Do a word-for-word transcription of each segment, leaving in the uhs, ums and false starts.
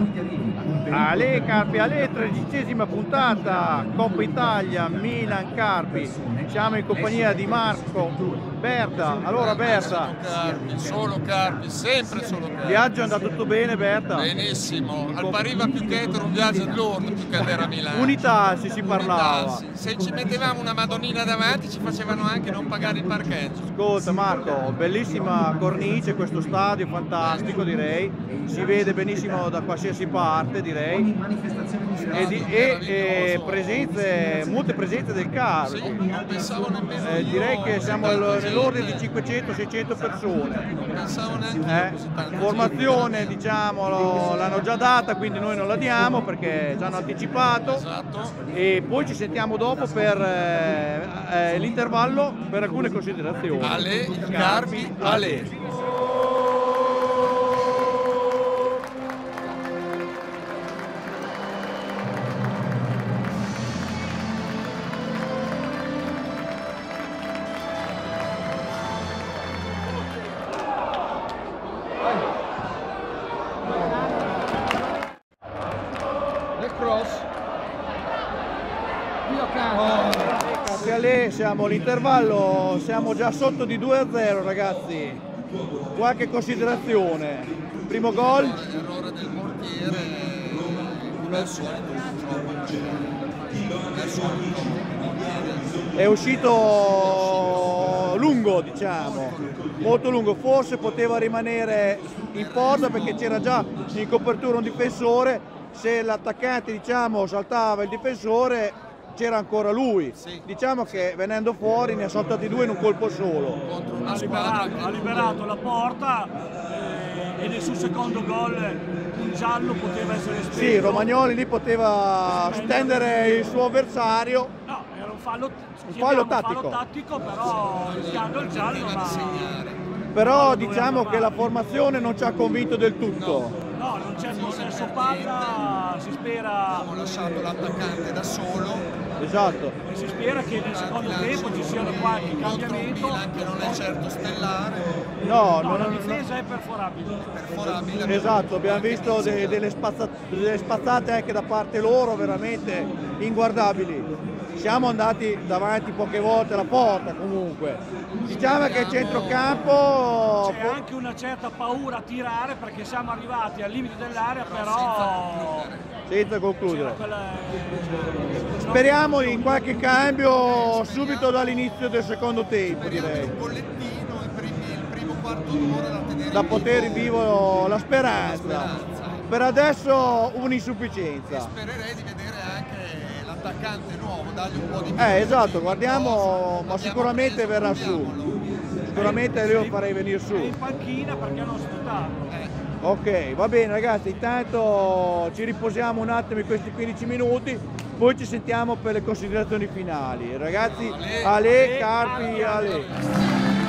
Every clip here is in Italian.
Ale Carpi, Ale, tredicesima puntata, Coppa Italia, Milan Carpi. Siamo in compagnia di Marco Berta. Allora Berta, Solo Carpi, solo Carpi, sempre solo Carpi. Il viaggio è andato tutto bene Berta? Benissimo, al Pariva più che altro un viaggio all'orno più che andare a Milano. Unità si si parlava. Unità, se ci mettevamo una Madonnina davanti ci facevano anche non pagare il parcheggio. Ascolta Marco, bellissima cornice, questo stadio fantastico direi, si vede benissimo da qualsiasi parte direi, e, di, e, e presenze, molte presenze del Carpi. Sì, non pensavo nemmeno eh, io direi che siamo nell'ordine di gente. cinquecento seicento persone. Non pensavo neanche io Eh, così tanta formazione gente. diciamo l'hanno già data, quindi noi non la diamo perché ci hanno anticipato. Esatto. E poi ci sentiamo dopo per eh, eh, l'intervallo per alcune considerazioni. Ale, Carpi, Ale. Ale, siamo all'intervallo, siamo già sotto di due a zero ragazzi, qualche considerazione. Primo gol, L'errore del portiere, come al solito è uscito lungo diciamo, molto lungo, forse poteva rimanere in porta perché c'era già in copertura un difensore, se l'attaccante diciamo saltava il difensore c'era ancora lui, sì. Diciamo che venendo fuori ne ha saltati due in un colpo solo. Ha liberato, ha liberato la porta eh, e nel suo secondo gol un giallo poteva essere spento. Sì, Romagnoli lì poteva stendere il suo avversario. No, era un fallo, un fallo tattico. fallo tattico, però rischiando il giallo, ma però diciamo che la formazione non ci ha convinto del tutto. No, non c'è possesso palla, si spera... Abbiamo lasciato l'attaccante da solo. Esatto. E si spera che nel secondo tempo ci sia qualche cambiamento. Milan che non è certo stellare. No, no non, la non, difesa è perforabile. perforabile. Esatto, abbiamo visto de, delle, spazzate, delle spazzate anche da parte loro veramente inguardabili. Siamo andati davanti poche volte alla porta comunque. Diciamo che il centrocampo... C'è anche una certa paura a tirare perché siamo arrivati al limite dell'area, però... Senza concludere. Quella... Speriamo in qualche cambio subito dall'inizio del secondo tempo, direi. Un bollettino, il, primi, il primo quarto d'ora da tenere da poter in vivo la speranza. La speranza. Per adesso un'insufficienza. Spererei di vedere anche l'attaccante nuovo, dargli un po' di più. Eh esatto, guardiamo, ma sicuramente verrà su. Sicuramente io lo farei venire su. È in panchina perché non sfruttarlo. Eh. Ok, va bene ragazzi, intanto ci riposiamo un attimo in questi quindici minuti, poi ci sentiamo per le considerazioni finali. Ragazzi, Ale, Carpi, Ale.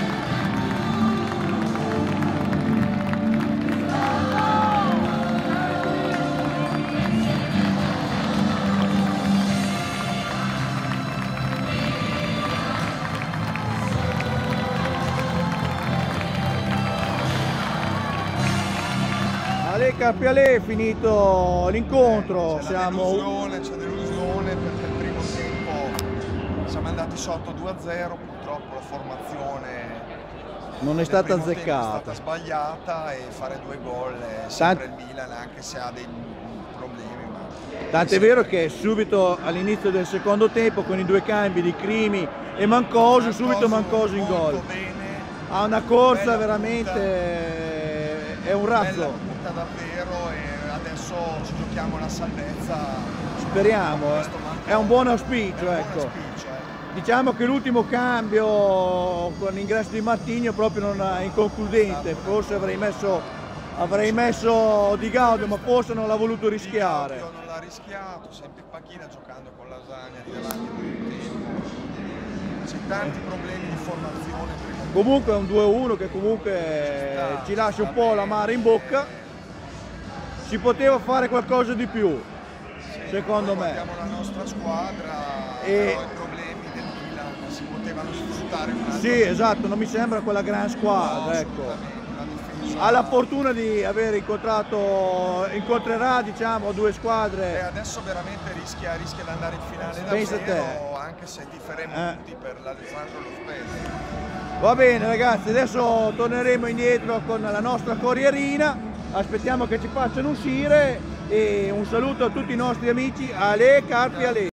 Ale, Carpi, Ale, è finito l'incontro. C'è Siamo... delusione, c'è delusione perché il primo tempo siamo andati sotto due a zero, purtroppo la formazione non è stata azzeccata. È stata sbagliata e fare due gol è sempre il Milan, anche se ha dei problemi. Ma... Tant'è vero che subito all'inizio del secondo tempo con i due cambi di Crimi e Mancosu, subito Mancosu in gol. Ha una corsa veramente, è un razzo. Davvero, e adesso ci giochiamo la salvezza. Speriamo, eh. È un buon auspicio, è un ecco. buon auspicio, eh. Diciamo che l'ultimo cambio con l'ingresso di Martigno proprio non è inconcludente, forse avrei messo, avrei messo Di Gaudio, ma forse non l'ha voluto rischiare. Di Gaudio non l'ha rischiato, sempre in panchina giocando con Lasagna di davanti a tempo. C'è tanti problemi di formazione. Comunque è un due a uno che comunque sta, ci lascia un po' l'amaro in bocca. Si poteva fare qualcosa di più, sì, secondo me. Abbiamo la nostra squadra, e... però i problemi del Milan si potevano sfruttare un altro. Sì, esatto, non mi sembra quella gran squadra, no, ecco. Una ha la fortuna di aver incontrato, incontrerà diciamo due E squadre. adesso veramente rischia, rischia di andare in finale Pensa davvero, te. anche se tiferemo Eh. tutti per l'Alessandro e lo Spezia. Va bene ragazzi, adesso torneremo indietro con la nostra corrierina, aspettiamo che ci facciano uscire e un saluto a tutti i nostri amici Ale Carpi Ale.